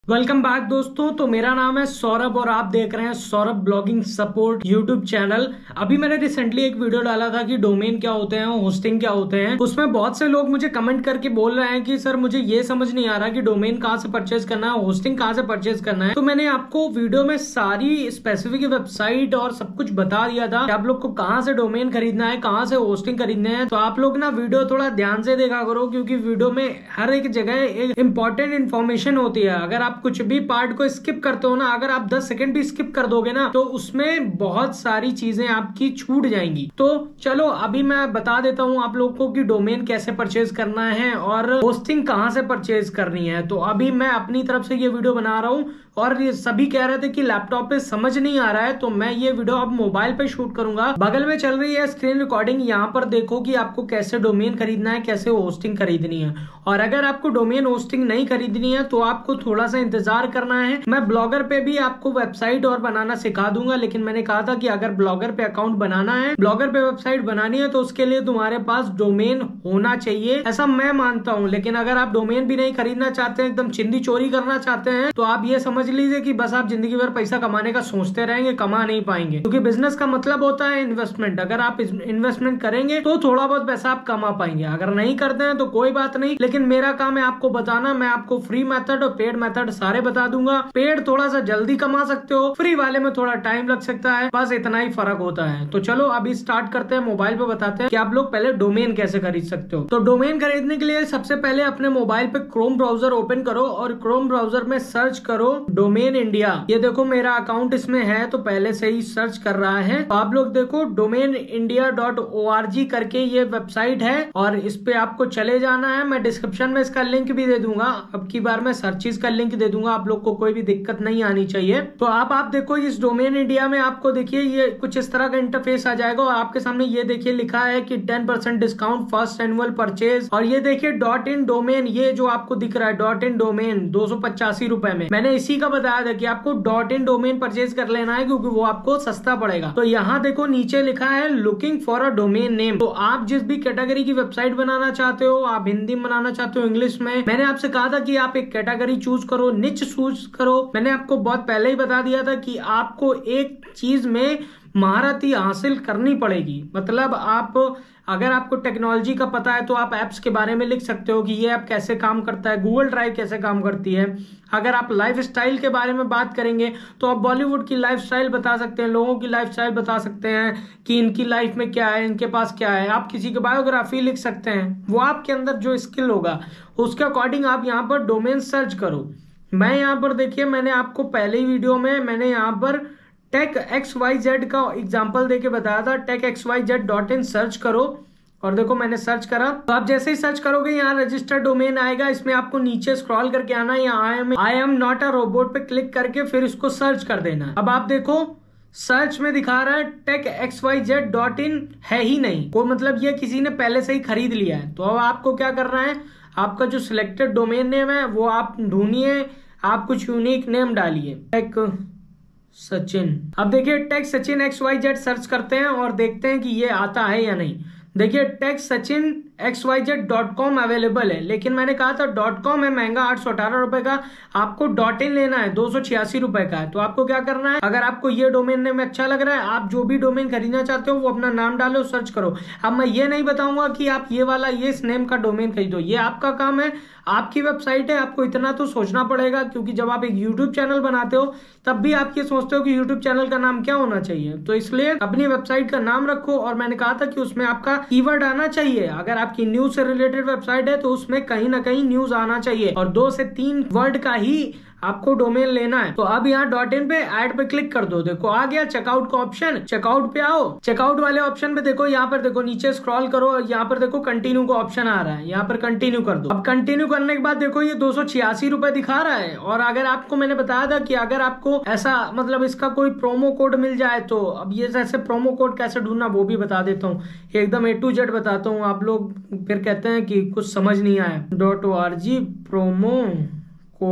Welcome back दोस्तों। तो मेरा नाम है सौरभ और आप देख रहे हैं Saurabh blogging support YouTube channel. अभी मैंने रिसेंटली एक वीडियो डाला था कि डोमेन क्या होते हैं, होस्टिंग क्या होते हैं। उसमें बहुत से लोग मुझे कमेंट करके बोल रहे हैं कि सर मुझे ये समझ नहीं आ रहा कि डोमेन कहाँ से परचेज करना है, होस्टिंग कहाँ से परचेज करना है। तो मैंने आपको वीडियो में सारी स्पेसिफिक वेबसाइट और सब कुछ बता दिया था कि आप लोग को कहाँ से डोमेन खरीदना है, कहाँ से होस्टिंग खरीदने हैं। तो आप लोग ना वीडियो थोड़ा ध्यान से देखा करो, क्योंकि वीडियो में हर एक जगह एक इंपॉर्टेंट इन्फॉर्मेशन होती है। अगर आप कुछ भी पार्ट को स्किप करते हो ना, अगर आप 10 सेकंड भी स्किप कर दोगे ना, तो उसमें बहुत सारी चीजें आपकी छूट जाएंगी। तो चलो अभी मैं बता देता हूँ आप लोग को कि डोमेन कैसे परचेज करना है और होस्टिंग कहाँ से परचेज करनी है। तो अभी मैं अपनी तरफ से ये वीडियो बना रहा हूँ और ये सभी कह रहे थे कि लैपटॉप पे समझ नहीं आ रहा है, तो मैं ये वीडियो अब मोबाइल पे शूट करूंगा। बगल में चल रही है स्क्रीन रिकॉर्डिंग, यहाँ पर देखो कि आपको कैसे डोमेन खरीदना है, कैसे होस्टिंग खरीदनी है। और अगर आपको डोमेन होस्टिंग नहीं खरीदनी है तो आपको थोड़ा सा इंतजार करना है। मैं ब्लॉगर पे भी आपको वेबसाइट और बनाना सिखा दूंगा, लेकिन मैंने कहा था कि अगर ब्लॉगर पे अकाउंट बनाना है, ब्लॉगर पे वेबसाइट बनानी है, तो उसके लिए तुम्हारे पास डोमेन होना चाहिए, ऐसा मैं मानता हूँ। लेकिन अगर आप डोमेन भी नहीं खरीदना चाहते हैं, एकदम चिंदी चोरी करना चाहते हैं, तो आप ये समझ लीजिए कि बस आप जिंदगी भर पैसा कमाने का सोचते रहेंगे, कमा नहीं पाएंगे। क्योंकि बिजनेस का मतलब होता है इन्वेस्टमेंट। अगर आप इन्वेस्टमेंट करेंगे तो थोड़ा बहुत पैसा आप कमा पाएंगे, अगर नहीं करते हैं तो कोई बात नहीं। लेकिन मेरा काम है आपको बताना। मैं आपको फ्री मेथड और पेड मेथड सारे बता दूंगा। पेड थोड़ा सा जल्दी कमा सकते हो, फ्री वाले में थोड़ा टाइम लग सकता है, बस इतना ही फर्क होता है। तो चलो अभी स्टार्ट करते हैं। मोबाइल पे बताते हैं कि आप लोग पहले डोमेन कैसे खरीद सकते हो। तो डोमेन खरीदने के लिए सबसे पहले अपने मोबाइल पे क्रोम ब्राउजर ओपन करो और क्रोम ब्राउजर में सर्च करो डोमेन इंडिया। ये देखो मेरा अकाउंट इसमें है, तो पहले से ही सर्च कर रहा है। तो आप लोग देखो domainindia.org करके ये वेबसाइट है और इस पे आपको चले जाना है। मैं डिस्क्रिप्शन में इसका लिंक भी दे दूंगा। अब की बार मैं सर्चिज का लिंक दे दूंगा, आप लोग को कोई भी दिक्कत नहीं आनी चाहिए। तो आप देखो इस डोमेन इंडिया में आपको देखिए ये कुछ इस तरह का इंटरफेस आ जाएगा और आपके सामने ये देखिए लिखा है कि 10% डिस्काउंट फर्स्ट एनुअल परचेज। और ये देखिए .in डोमेन, ये जो आपको दिख रहा है .in डोमेन 285 रुपए में। मैंने इसी का बताया था कि आपको .in डोमेन परचेज कर लेना है, क्योंकि वो आपको सस्ता पड़ेगा। तो यहाँ देखो नीचे लिखा है looking for a domain name. तो आप जिस भी कैटेगरी की वेबसाइट बनाना चाहते हो, आप हिंदी में बनाना चाहते हो, इंग्लिश में, मैंने आपसे कहा था कि आप एक कैटेगरी चूज करो, निच चूज करो। मैंने आपको बहुत पहले ही बता दिया था कि आपको एक चीज में महारत ही हासिल करनी पड़ेगी। मतलब आप अगर आपको टेक्नोलॉजी का पता है तो आप ऐप्स के बारे में लिख सकते हो कि ये ऐप कैसे काम करता है, गूगल ड्राइव कैसे काम करती है। अगर आप लाइफ स्टाइल के बारे में बात करेंगे तो आप बॉलीवुड की लाइफ स्टाइल बता सकते हैं, लोगों की लाइफ स्टाइल बता सकते हैं कि इनकी लाइफ में क्या है, इनके पास क्या है। आप किसी की बायोग्राफी लिख सकते हैं। वो आपके अंदर जो स्किल होगा उसके अकॉर्डिंग आप यहाँ पर डोमेन सर्च करो। मैं यहाँ पर देखिए मैंने आपको पहले ही वीडियो में मैंने यहाँ पर टेक XYZ का एग्जाम्पल देके बताया था। techxyz.in सर्च करो और देखो मैंने सर्च करा। तो आप जैसे ही सर्च करोगे यहाँ रजिस्टर डोमेन आएगा, इसमें आपको नीचे स्क्रॉल करके आना है। यहाँ I am not a robot पे क्लिक करके फिर इसको सर्च कर देना। अब आप देखो सर्च में दिखा रहा है techxyz.in है ही नहीं, वो मतलब ये किसी ने पहले से ही खरीद लिया है। तो अब आपको क्या करना है, आपका जो सिलेक्टेड डोमेन नेम है वो आप ढूंढिए, आप कुछ यूनिक नेम डालिए, टेक सचिन। अब देखिए टेक सचिन XYZ सर्च करते हैं और देखते हैं कि ये आता है या नहीं। देखिए टेक सचिन XYZ.com अवेलेबल है, लेकिन मैंने कहा था .com है महंगा 818 रुपए का, आपको .in लेना है 286 रुपए का है। तो आपको क्या करना है, अगर आपको ये डोमेन नेम अच्छा लग रहा है, आप जो भी डोमेन खरीदना चाहते हो वो अपना नाम डालो, सर्च करो। अब मैं ये नहीं बताऊंगा कि आप ये वाला ये इस नेम का डोमेन खरीदो, ये आपका काम है, आपकी वेबसाइट है। आपको इतना तो सोचना पड़ेगा, क्योंकि जब आप एक यूट्यूब चैनल बनाते हो तब भी आप ये सोचते हो कि यूट्यूब चैनल का नाम क्या होना चाहिए। तो इसलिए अपनी वेबसाइट का नाम रखो। और मैंने कहा था कि उसमें आपका कीवर्ड आना चाहिए। अगर आपकी न्यूज से रिलेटेड वेबसाइट है तो उसमें कहीं ना कहीं न्यूज आना चाहिए और 2 से 3 वर्ड का ही आपको डोमेन लेना है। तो अब यहाँ .in पे ऐड पे क्लिक कर दो। देखो आ गया चेकआउट का ऑप्शन, चेकआउट पे आओ। चेकआउट वाले ऑप्शन पे देखो, यहाँ पर देखो नीचे स्क्रॉल करो और यहाँ पर देखो कंटिन्यू का ऑप्शन आ रहा है, यहाँ पर कंटिन्यू कर दो। अब कंटिन्यू करने के बाद देखो ये 286 रुपए दिखा रहा है। और अगर आपको मैंने बताया था कि अगर आपको ऐसा मतलब इसका कोई प्रोमो कोड मिल जाए, तो अब ये जैसे प्रोमो कोड कैसे ढूंढना वो भी बता देता हूँ, एकदम A to Z बताता हूँ। आप लोग फिर कहते हैं कि कुछ समझ नहीं आया। .org प्रोमो कोड,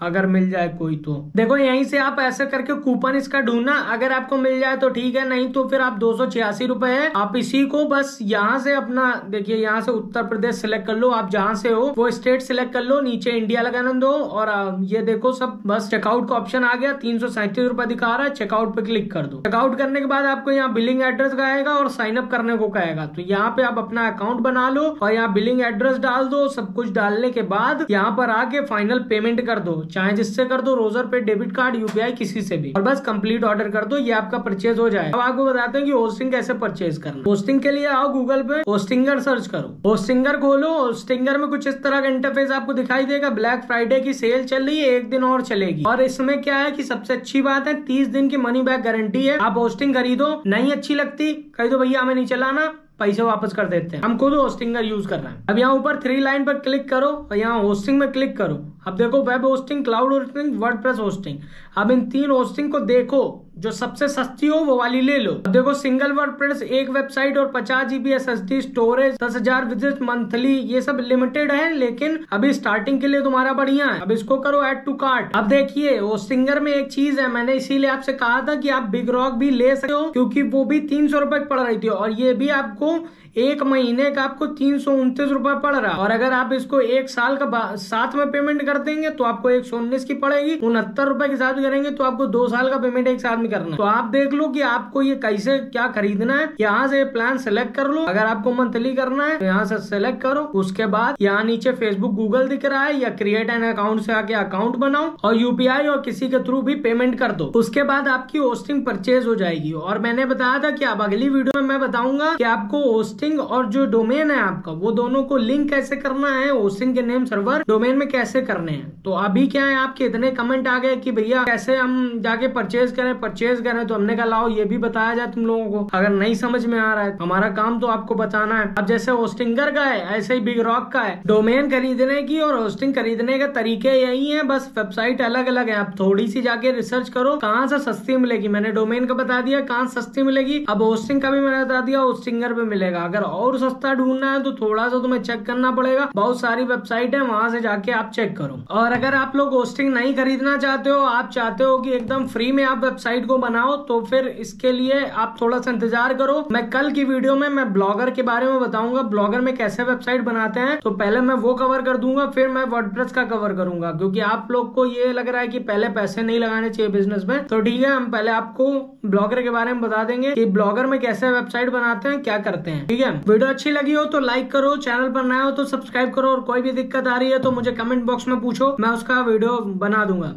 अगर मिल जाए कोई तो। देखो यहीं से आप ऐसे करके कूपन इसका ढूंढना, अगर आपको मिल जाए तो ठीक है, नहीं तो फिर आप 286 रुपए है, आप इसी को बस यहाँ से अपना देखिए यहाँ से उत्तर प्रदेश सिलेक्ट कर लो, आप जहाँ से हो वो स्टेट सिलेक्ट कर लो, नीचे इंडिया लगाना दो और ये देखो सब बस चेकआउट का ऑप्शन आ गया, 337 रुपए दिखा रहा है, चेकआउट पे क्लिक कर दो। चेकआउट करने के बाद आपको यहाँ बिलिंग एड्रेस आएगा और साइन अप करने को कहेगा, तो यहाँ पे आप अपना अकाउंट बना लो और यहाँ बिलिंग एड्रेस डाल दो। सब कुछ डालने के बाद यहाँ पर आके फाइनल पेमेंट कर दो, चाहे जिससे कर दो, रोजर पे, डेबिट कार्ड, यूपीआई, किसी से भी, और बस कंप्लीट ऑर्डर कर दो, ये आपका परचेज हो जाए। अब आपको बताते हैं कि होस्टिंग कैसे परचेज करना। होस्टिंग के लिए आओ गूगल पे, होस्टिंगर सर्च करो, होस्टिंगर खोलो, होस्टिंगर में कुछ इस तरह का इंटरफेस आपको दिखाई देगा। ब्लैक फ्राइडे की सेल चल रही है, 1 दिन और चलेगी, और इसमें क्या है कि सबसे अच्छी बात है 30 दिन की मनी बैक गारंटी है। आप होस्टिंग खरीदो, नहीं अच्छी लगती कह दो भैया हमें नहीं चलाना, पैसे वापस कर देते हैं, हम खुद होस्टिंगर यूज कर रहे हैं। अब यहाँ ऊपर 3 लाइन पर क्लिक करो और यहाँ होस्टिंग में क्लिक करो। अब देखो web hosting, cloud hosting, WordPress hosting. अब इन 3 होस्टिंग को देखो, जो सबसे सस्ती हो वो वाली ले लो। अब देखो सिंगल वर्डप्रेस, 1 वेबसाइट और 50 GB SSD storage, 10,000 visit monthly, ये सब लिमिटेड है, लेकिन अभी स्टार्टिंग के लिए तुम्हारा बढ़िया है। अब इसको करो ऐड टू कार्ट। अब देखिए होस्टिंगर में एक चीज है, मैंने इसीलिए आपसे कहा था कि आप बिग रॉक भी ले सकते हो, क्योंकि वो भी 300 रुपए पड़ रही थी और ये भी आपको 1 महीने का आपको 329 रुपए पड़ रहा है। और अगर आप इसको 1 साल का साथ में पेमेंट कर देंगे तो आपको 119 की पड़ेगी, 69 रुपए के साथ करेंगे तो आपको 2 साल का पेमेंट एक साथ में करना है। तो आप देख लो कि आपको ये कैसे क्या खरीदना है, यहाँ से प्लान सेलेक्ट कर लो। अगर आपको मंथली करना है तो यहाँ से सेलेक्ट करो, उसके बाद यहाँ नीचे फेसबुक, गूगल दिख रहा है, या क्रिएट एन अकाउंट से आके अकाउंट बनाओ और यूपीआई और किसी के थ्रू भी पेमेंट कर दो। उसके बाद आपकी होस्टिंग परचेज हो जाएगी। और मैंने बताया था कि अब अगली वीडियो में मैं बताऊंगा कि आपको होस्टिंग और जो डोमेन है आपका, वो दोनों को लिंक कैसे करना है, होस्टिंग के नेम सर्वर डोमेन में कैसे करने हैं। तो अभी क्या है, आपके इतने कमेंट आ गए कि भैया कैसे हम जाके परचेज करें, तो हमने कहा लाओ ये भी बताया जाए तुम लोगों को। अगर नहीं समझ में आ रहा है, हमारा काम तो आपको बताना है। अब जैसे होस्टिंगर का है, ऐसे ही बिग रॉक का है। डोमेन खरीदने की और होस्टिंग खरीदने के तरीके यही है, बस वेबसाइट अलग अलग है। आप थोड़ी सी जाके रिसर्च करो कहाँ से सस्ती मिलेगी। मैंने डोमेन का बता दिया कहाँ सस्ती मिलेगी, अब होस्टिंग का भी मैंने बता दिया, होस्टिंगर पे मिलेगा। अगर और सस्ता ढूंढना है तो थोड़ा सा तुम्हें चेक करना पड़ेगा, बहुत सारी वेबसाइट है, वहां से जाके आप चेक करो। और अगर आप लोग होस्टिंग नहीं खरीदना चाहते हो, आप चाहते हो कि एकदम फ्री में आप वेबसाइट को बनाओ, तो फिर इसके लिए आप थोड़ा सा इंतजार करो। मैं कल की वीडियो में मैं ब्लॉगर के बारे में बताऊंगा, ब्लॉगर में कैसे वेबसाइट बनाते हैं। तो पहले मैं वो कवर कर दूंगा, फिर मैं वर्डप्रेस का कवर करूंगा, क्योंकि आप लोग को ये लग रहा है कि पहले पैसे नहीं लगाने चाहिए बिजनेस में। तो ठीक है, हम पहले आपको ब्लॉगर के बारे में बता देंगे कि ब्लॉगर में कैसे वेबसाइट बनाते हैं, क्या करते हैं। ठीक है, वीडियो अच्छी लगी हो तो लाइक करो, चैनल पर नया हो तो सब्सक्राइब करो, और कोई भी दिक्कत आ रही है तो मुझे कमेंट बॉक्स में पूछो, मैं उसका वीडियो बना दूंगा।